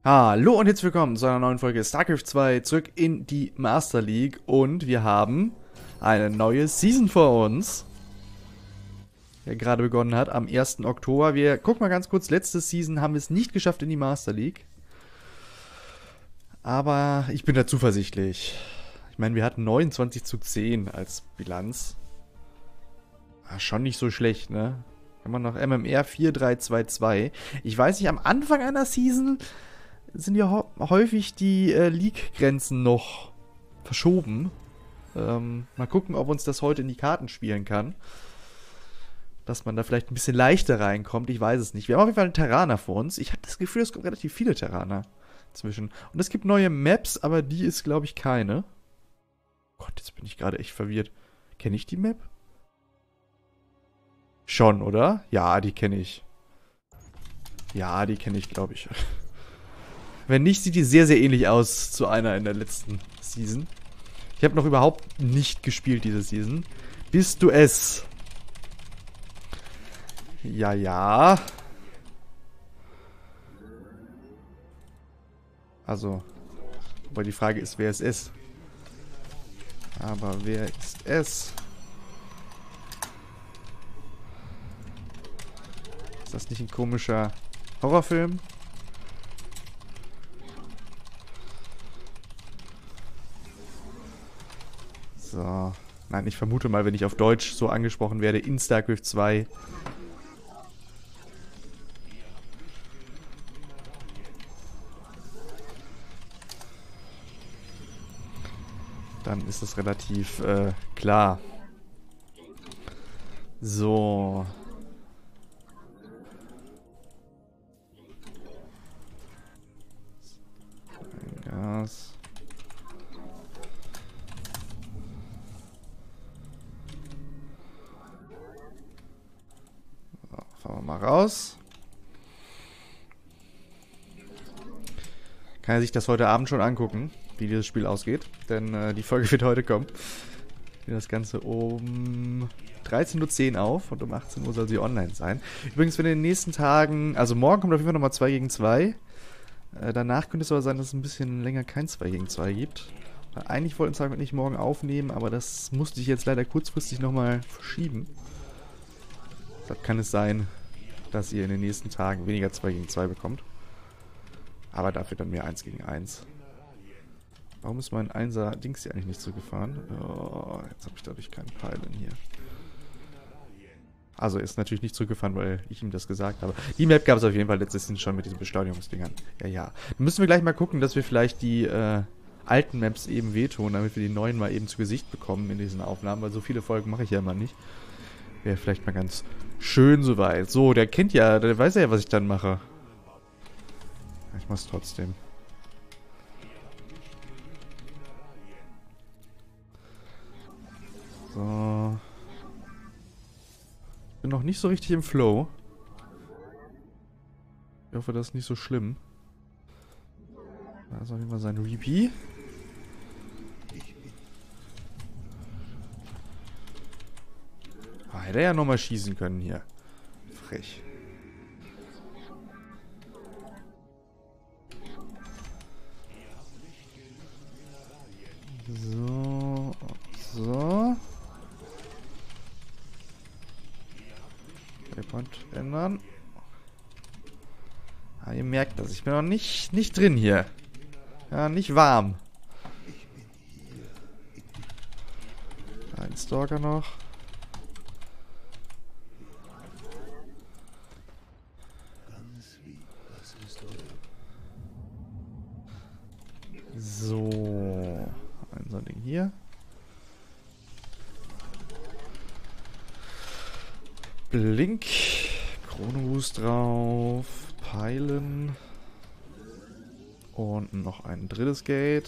Hallo und herzlich willkommen zu einer neuen Folge StarCraft 2 zurück in die Master League und wir haben eine neue Season vor uns, die gerade begonnen hat am 1. Oktober. Wir gucken mal ganz kurz, letzte Season haben wir es nicht geschafft in die Master League, aber ich bin da zuversichtlich. Ich meine, wir hatten 29:10 als Bilanz. Schon nicht so schlecht, ne? Haben wir noch MMR 4322. Ich weiß nicht, am Anfang einer Season sind ja häufig die League-Grenzen noch verschoben. Mal gucken, ob uns das heute in die Karten spielen kann. Dass man da vielleicht ein bisschen leichter reinkommt. Ich weiß es nicht. Wir haben auf jeden Fall einen Terraner vor uns. Ich habe das Gefühl, es kommen relativ viele Terraner zwischen. Und es gibt neue Maps, aber die ist, glaube ich, keine. Gott, jetzt bin ich gerade echt verwirrt. Kenne ich die Map? Schon, oder? Ja, die kenne ich. Ja, die kenne ich, glaube ich. Wenn nicht, sieht die sehr, sehr ähnlich aus zu einer in der letzten Season. Ich habe noch überhaupt nicht gespielt diese Season. Bist du es? Ja, ja. Also, wobei die Frage ist, wer es ist. Aber wer ist es? Ist das nicht ein komischer Horrorfilm? So. Nein, ich vermute mal, wenn ich auf Deutsch so angesprochen werde, in StarCraft 2. Dann ist es relativ klar. So. Gas. Fahren wir mal raus. Kann er sich das heute Abend schon angucken, wie dieses Spiel ausgeht. Denn die Folge wird heute kommen. Wir das Ganze um 13:10 Uhr auf und um 18 Uhr soll sie online sein. Übrigens, wenn in den nächsten Tagen, also morgen kommt auf jeden Fall nochmal 2 gegen 2. Danach könnte es aber sein, dass es ein bisschen länger kein 2 gegen 2 gibt. Eigentlich wollten wir es nicht morgen aufnehmen, aber das musste ich jetzt leider kurzfristig nochmal verschieben. Deshalb kann es sein, dass ihr in den nächsten Tagen weniger 2 gegen 2 bekommt. Aber dafür dann mehr 1 gegen 1. Warum ist mein 1er Dings hier eigentlich nicht zugefahren? Oh, jetzt habe ich dadurch keinen Pylon hier. Also ist natürlich nicht zurückgefahren, weil ich ihm das gesagt habe. Die Map gab es auf jeden Fall letztens schon mit diesen Beschleunigungsdingern. Ja, ja. Dann müssen wir gleich mal gucken, dass wir vielleicht die alten Maps eben wehtun, damit wir die neuen mal eben zu Gesicht bekommen in diesen Aufnahmen, weil so viele Folgen mache ich ja immer nicht. Wäre vielleicht mal ganz schön soweit. So, der kennt ja, der weiß ja, was ich dann mache. Ich mach's trotzdem. So. Bin noch nicht so richtig im Flow. Ich hoffe, das ist nicht so schlimm. Da ist auf jeden Fall sein Reapy. Hätte er ja nochmal schießen können hier. Frech. So. So. Waypoint ändern. Ah, ihr merkt das. Ich bin noch nicht drin hier. Ja, nicht warm. Ein Stalker noch. So. Ein so ein Ding hier. Blink. Chronoboost drauf. Peilen. Und noch ein drittes Gate.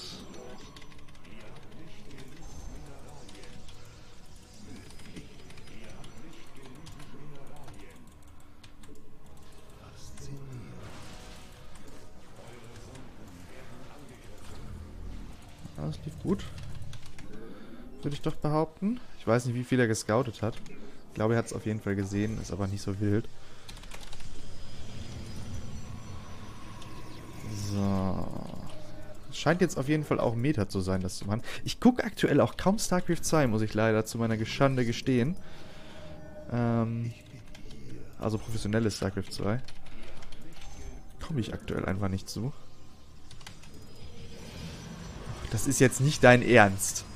Das lief gut. Würde ich doch behaupten. Ich weiß nicht, wie viel er gescoutet hat. Ich glaube, er hat es auf jeden Fall gesehen, ist aber nicht so wild. So. Scheint jetzt auf jeden Fall auch Meta zu sein, das zu machen. Ich gucke aktuell auch kaum StarCraft 2, muss ich leider zu meiner Geschande gestehen. Also professionelles StarCraft 2. Komme ich aktuell einfach nicht zu. Das ist jetzt nicht dein Ernst.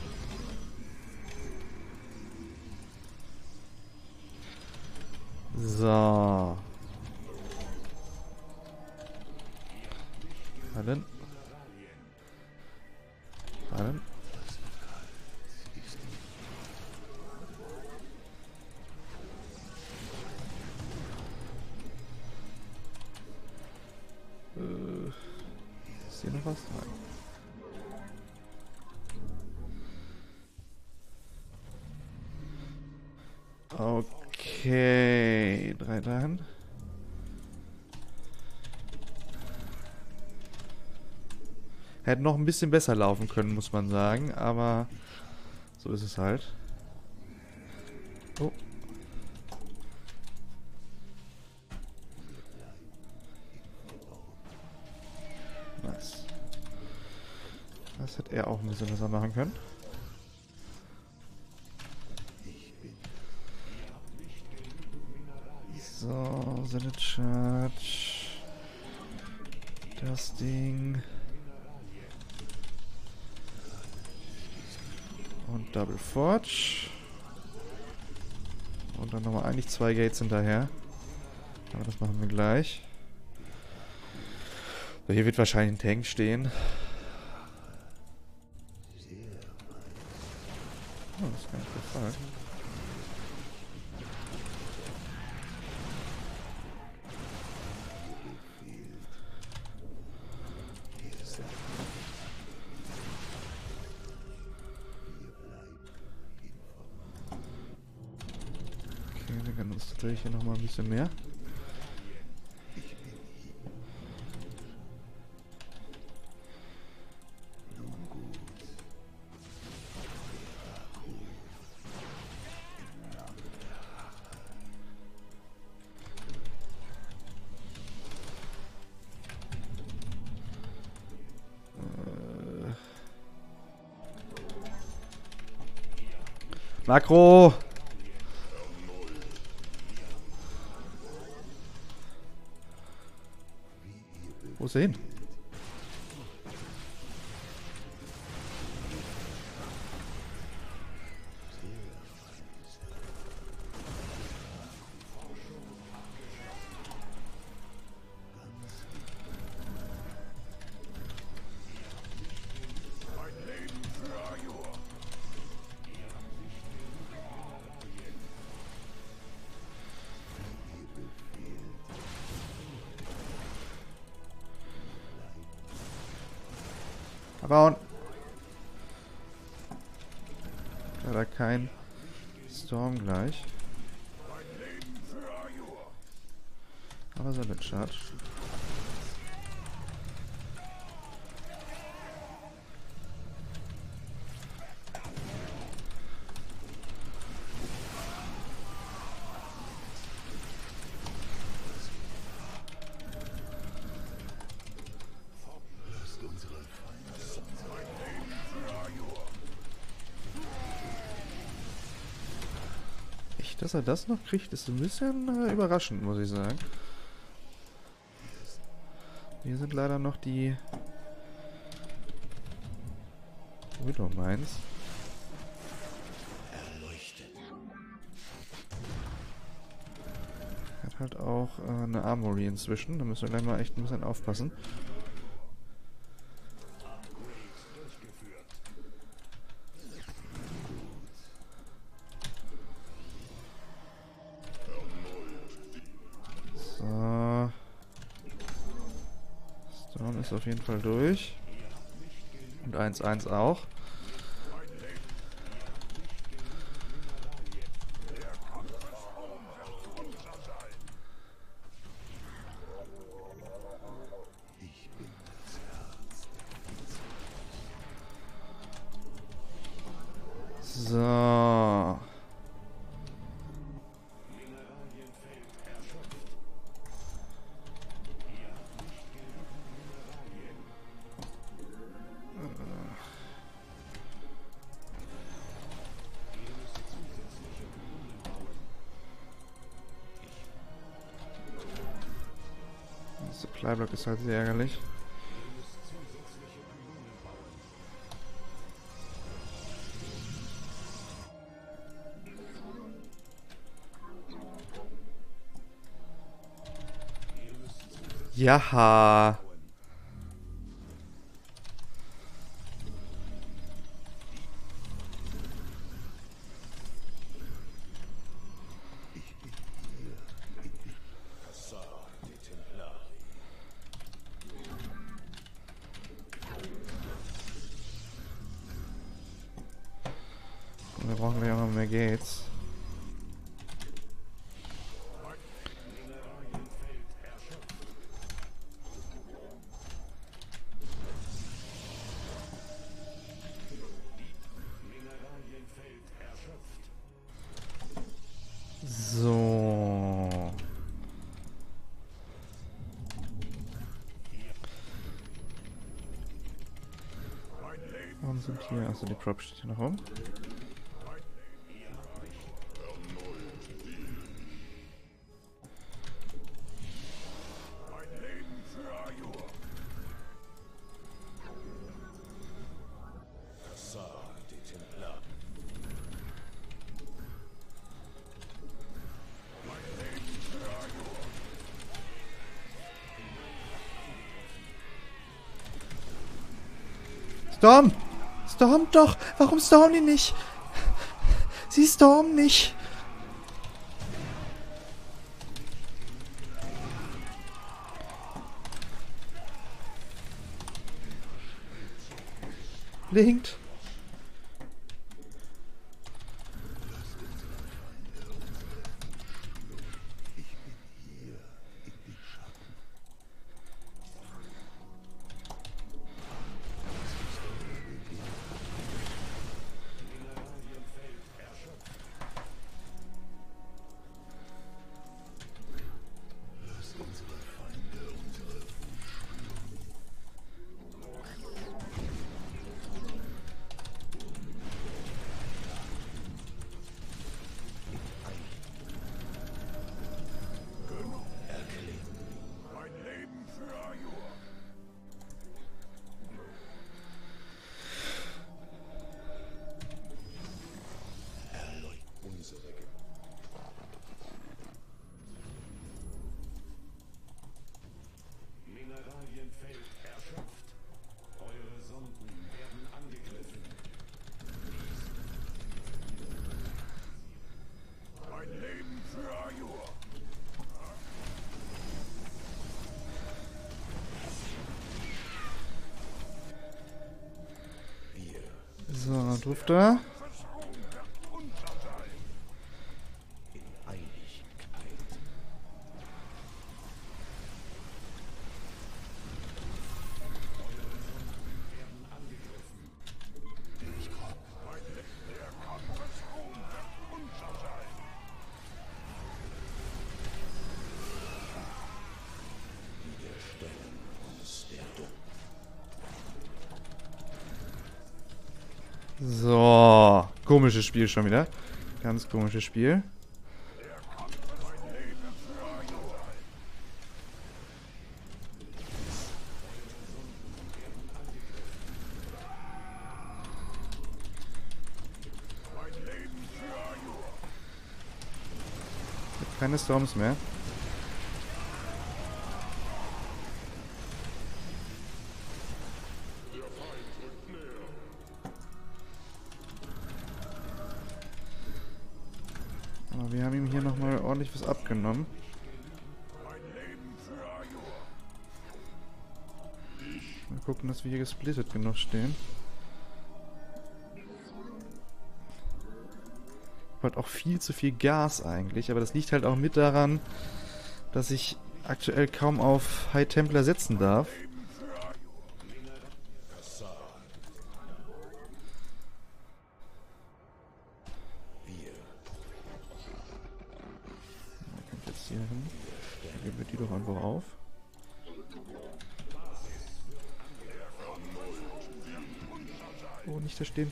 So. Fallen. Fallen. Ist hier noch was? Nein. Okay. 3 Dagen. Hätte noch ein bisschen besser laufen können, muss man sagen. Aber so ist es halt. Oh. Nice. Das hätte er auch ein bisschen besser machen können. So, Senate Charge. Das Ding. Und Double Forge. Und dann nochmal eigentlich 2 Gates hinterher. Aber das machen wir gleich. So, hier wird wahrscheinlich ein Tank stehen. Oh, das ist gar nicht der Fall. Okay, wir gönnen uns tatsächlich hier nochmal ein bisschen mehr. Makro! Wo ist er hin? Abbauen. Leider kein Storm gleich. Aber so wird Charge. Dass er das noch kriegt, ist ein bisschen überraschend, muss ich sagen. Hier sind leider noch die Widow Mines. Hat halt auch eine Armory inzwischen. Da müssen wir gleich mal echt ein bisschen aufpassen. Storm ist auf jeden Fall durch. Und 1-1 auch. So. Flyblock ist halt sehr ärgerlich. Jaha. Wir brauchen gleich auch noch mehr Gates. So. Warum sind hier? Achso, die Prop steht hier noch rum. Storm! Storm doch! Warum storm die nicht? Sie storm nicht! Blinkt! So, Drifter. So, komisches Spiel schon wieder. Ganz komisches Spiel. Keine Storms mehr. Aber wir haben ihm hier nochmal ordentlich was abgenommen. Mal gucken, dass wir hier gesplittet genug stehen. Halt auch viel zu viel Gas eigentlich, aber das liegt halt auch mit daran, dass ich aktuell kaum auf High Templar setzen darf. Kommt jetzt hier hin. Dann geben wir die doch einfach auf. Oh, nicht da stehen.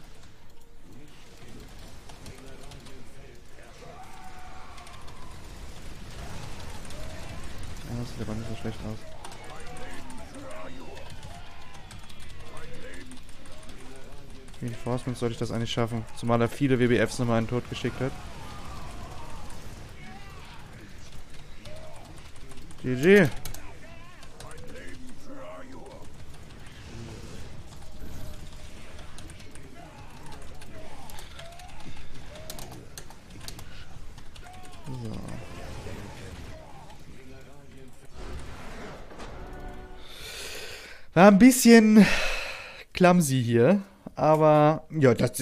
Ja, das sieht aber nicht so schlecht aus. Reinforcements sollte ich das eigentlich schaffen. Zumal er viele WBFs nochmal in den Tod geschickt hat. GG. So. War ein bisschen clumsy hier, aber ja, das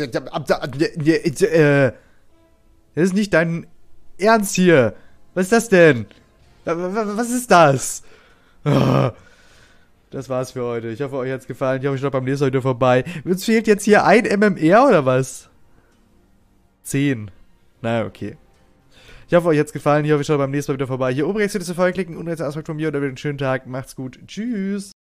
ist nicht dein Ernst hier. Was ist das denn? Was ist das? Das war's für heute. Ich hoffe, euch hat's gefallen. Ich hoffe, ich schaut beim nächsten Mal wieder vorbei. Uns fehlt jetzt hier ein MMR oder was? 10. Na, okay. Ich hoffe, euch hat's gefallen. Ich hoffe, ich schaut beim nächsten Mal wieder vorbei. Hier oben rechts für diese Folge klicken und jetzt Aspekt von mir und dann wieder einen schönen Tag. Macht's gut. Tschüss.